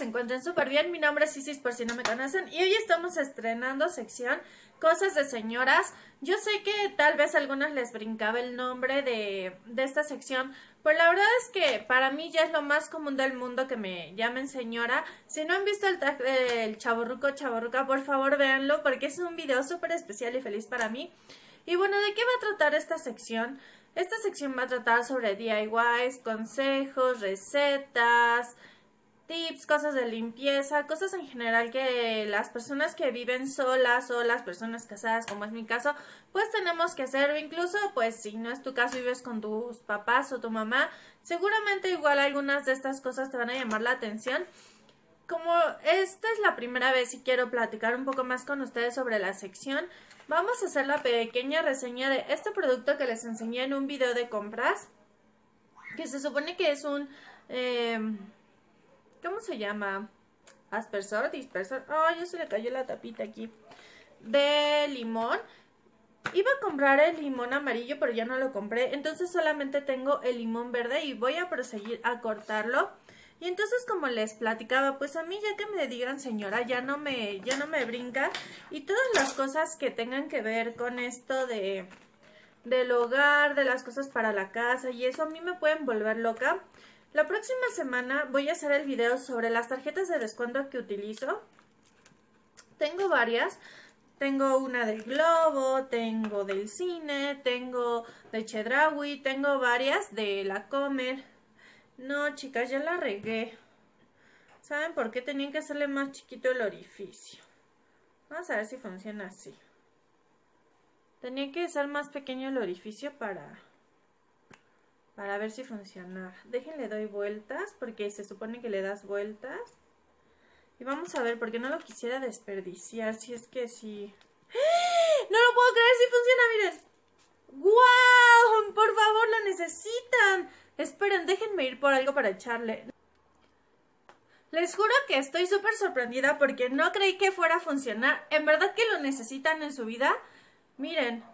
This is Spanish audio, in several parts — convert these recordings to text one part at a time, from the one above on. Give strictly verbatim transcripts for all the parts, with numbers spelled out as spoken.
se encuentren súper bien. Mi nombre es Isis, por si no me conocen, y hoy estamos estrenando sección Cosas de Señoras. Yo sé que tal vez a algunos les brincaba el nombre de, de esta sección, pero la verdad es que para mí ya es lo más común del mundo que me llamen señora. Si no han visto el, tag del Chavorruco Chavorruca, por favor véanlo, porque es un video súper especial y feliz para mí. Y bueno, ¿de qué va a tratar esta sección? Esta sección va a tratar sobre D I Ys, consejos, recetas, tips, cosas de limpieza, cosas en general que las personas que viven solas o las personas casadas, como es mi caso, pues tenemos que hacer. O incluso, pues si no es tu caso, vives con tus papás o tu mamá, seguramente igual algunas de estas cosas te van a llamar la atención. Como esta es la primera vez y quiero platicar un poco más con ustedes sobre la sección, vamos a hacer la pequeña reseña de este producto que les enseñé en un video de compras, que se supone que es un... Eh, ¿Cómo se llama? Aspersor, dispersor. Oh, ya se le cayó la tapita aquí. De limón. Iba a comprar el limón amarillo, pero ya no lo compré. Entonces solamente tengo el limón verde y voy a proseguir a cortarlo. Y entonces, como les platicaba, pues a mí ya que me digan señora, ya no me, ya no me brinca. Y todas las cosas que tengan que ver con esto de del hogar, de las cosas para la casa y eso, a mí me pueden volver loca. La próxima semana voy a hacer el video sobre las tarjetas de descuento que utilizo. Tengo varias. Tengo una del Globo, tengo del cine, tengo de Chedraui, tengo varias de la Comer. No, chicas, ya la regué. ¿Saben por qué? Tenían que hacerle más chiquito el orificio. Vamos a ver si funciona así. Tenía que ser más pequeño el orificio para... Para ver si funciona. Déjenle doy vueltas, porque se supone que le das vueltas. Y vamos a ver, porque no lo quisiera desperdiciar, si es que sí. ¡Ah! ¡No lo puedo creer! ¡Sí funciona! ¡Miren! ¡Guau! ¡Por favor, lo necesitan! Esperen, déjenme ir por algo para echarle. Les juro que estoy súper sorprendida porque no creí que fuera a funcionar. En verdad que lo necesitan en su vida. Miren.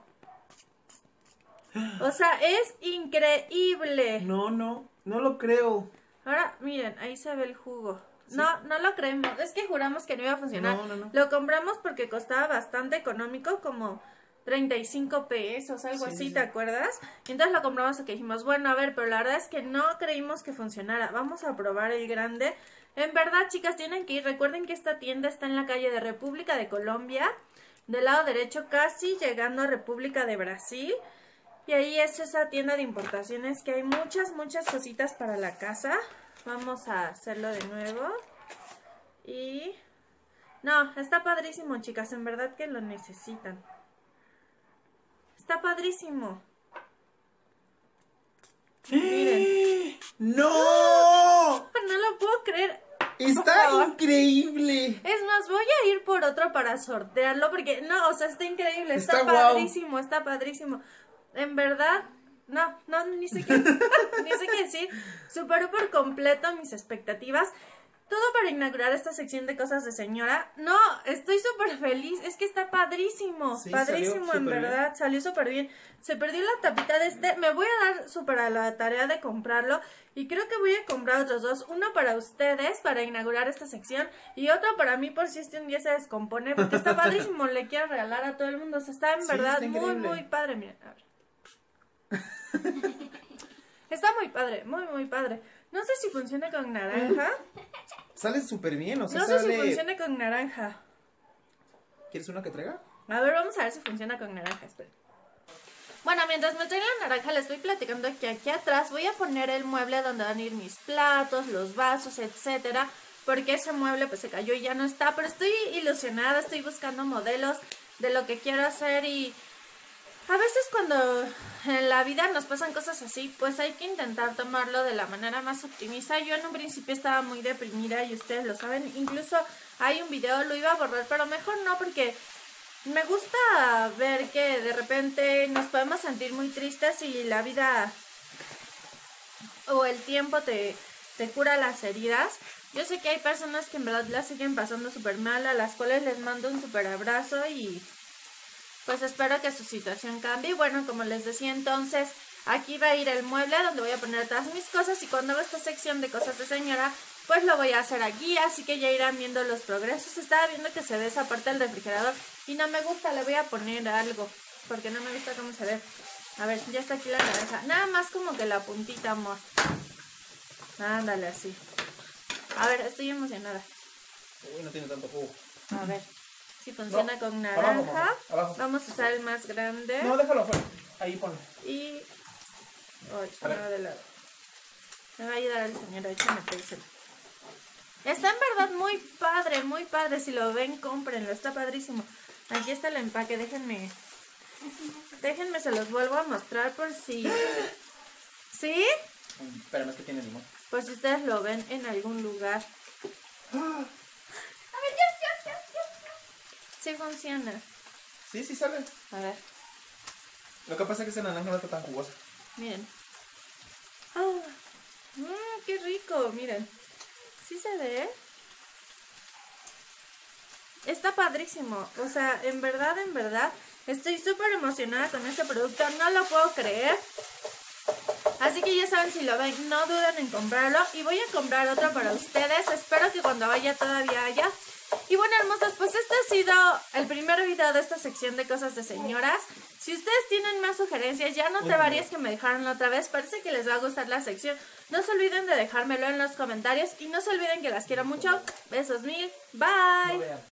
O sea, es increíble. No, no, no lo creo. Ahora, miren, ahí se ve el jugo. Sí. No, no lo creemos. Es que juramos que no iba a funcionar. No, no, no. Lo compramos porque costaba bastante económico, como treinta y cinco pesos, algo Sí, así, sí. ¿te acuerdas? Y entonces lo compramos porque dijimos, bueno, a ver, pero la verdad es que no creímos que funcionara. Vamos a probar el grande. En verdad, chicas, tienen que ir. Recuerden que esta tienda está en la calle de República de Colombia, del lado derecho, casi llegando a República de Brasil. Y ahí es esa tienda de importaciones que hay muchas, muchas cositas para la casa. Vamos a hacerlo de nuevo. Y... no, está padrísimo, chicas. En verdad que lo necesitan. Está padrísimo. Miren. ¡No! No lo puedo creer. Está increíble. Es más, voy a ir por otro para sortearlo. Porque, no, o sea, está increíble. Está, Está padrísimo, wow. Está padrísimo. En verdad, no, no, ni sé qué, ni sé qué decir. Superó por completo mis expectativas. Todo para inaugurar esta sección de cosas de señora. No, estoy súper feliz. Es que está padrísimo. Sí, padrísimo, en verdad. Bien. Salió súper bien. Se perdió la tapita de este. Me voy a dar súper a la tarea de comprarlo. Y creo que voy a comprar otros dos. Uno para ustedes, para inaugurar esta sección. Y otro para mí, por si este un día se descompone. Porque está padrísimo. Le quiero regalar a todo el mundo. O sea, está en sí, verdad está muy, muy padre. Miren, a ver. Está muy padre, muy, muy padre. No sé si funciona con naranja. Sale súper bien, o sea, no sale... sé si funciona con naranja. ¿Quieres una que traiga? A ver, vamos a ver si funciona con naranja, espera. Bueno, mientras me traen la naranja, les estoy platicando que aquí atrás voy a poner el mueble donde van a ir mis platos, los vasos, etcétera. Porque ese mueble pues se cayó y ya no está. Pero estoy ilusionada, estoy buscando modelos de lo que quiero hacer y... a veces cuando en la vida nos pasan cosas así, pues hay que intentar tomarlo de la manera más optimista. Yo en un principio estaba muy deprimida y ustedes lo saben. Incluso hay un video, lo iba a borrar, pero mejor no, porque me gusta ver que de repente nos podemos sentir muy tristes y la vida o el tiempo te, te cura las heridas. Yo sé que hay personas que en verdad la siguen pasando súper mal, a las cuales les mando un súper abrazo y... pues espero que su situación cambie. Y bueno, como les decía entonces, aquí va a ir el mueble donde voy a poner todas mis cosas. Y cuando hago esta sección de cosas de señora, pues lo voy a hacer aquí, así que ya irán viendo los progresos. Estaba viendo que se ve esa parte del refrigerador y no me gusta, le voy a poner algo, porque no me gusta cómo se ve. A ver, ya está aquí la naranja. Nada más como que la puntita, amor. Ándale, así. A ver, estoy emocionada. Uy, no tiene tanto jugo. A ver, si funciona No, con abajo, naranja. mamá, abajo. Vamos a usar el más grande. No, déjalo afuera. Ahí ponlo. Y... Oh, A ver. no, de lado. Me va a ayudar el señor, échame pérselo. Está en verdad muy padre, muy padre. Si lo ven, cómprenlo, está padrísimo. Aquí está el empaque, déjenme... Déjenme, se los vuelvo a mostrar por si... ¿Sí? Mm, Espérame, es que tiene limón. Por si ustedes lo ven en algún lugar. Ah, Sí funciona. sí, sí sale. A ver, Lo que pasa es que esa naranja no está tan jugosa. miren. Oh, mm, qué rico, miren. ¿Sí se ve? Está padrísimo. O sea, en verdad, en verdad, estoy súper emocionada con este producto. No lo puedo creer. Así que ya saben, si lo ven, no duden en comprarlo. Y voy a comprar otro para ustedes. Espero que cuando vaya todavía haya. Y bueno, hermosas, pues este ha sido el primer video de esta sección de cosas de señoras. Si ustedes tienen más sugerencias, ya noté varias que me dejaron la otra vez. Parece que les va a gustar la sección. No se olviden de dejármelo en los comentarios. Y no se olviden que las quiero mucho. Besos mil. Bye.